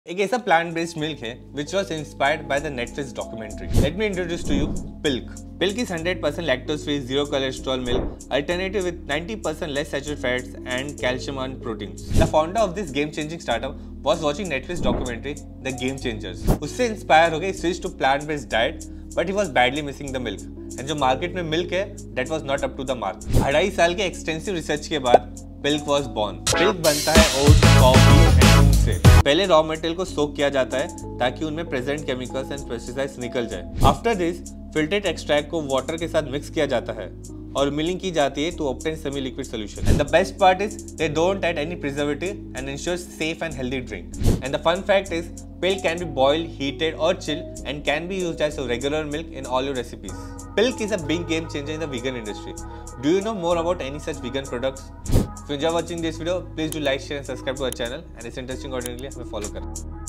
एक ऐसा plant based milk है which was inspired by the Netflix documentary. Let me introduce to you Pilk. Pilk is 100% lactose free, zero cholesterol milk, alternative with 90% less saturated fats and calcium and proteins. The founder of this game changing startup was watching Netflix documentary The Game Changers. उससे inspire हो गए switch to plant based diet, but he was badly missing the milk. And जो market में milk है that was not up to the mark. 2.5 साल के extensive research के बाद Pilk was born. Pilk बनता है oats, coffee and दूध से। पहले रॉ मटेरियल को सोक किया जाता है ताकि उनमें प्रेजेंट केमिकल्स एंड पेस्टिसाइड्स निकल जाए। आफ्टर दिस फिल्टर्ड एक्सट्रैक्ट को वाटर के साथ मिक्स किया जाता है और मिलिंग की जाती है to obtain semi liquid solution. And the best part is they don't add any preservative and ensure safe and healthy drink. And the fun fact is Pilk can be boiled, heated or chilled and can be used as a regular milk in all your recipes. Pilk is a big game changer in the vegan industry. Do you know more about any such vegan products? If you enjoy watching this video, please do like, share and subscribe to our channel and it's interesting accordingly हमें follow करें।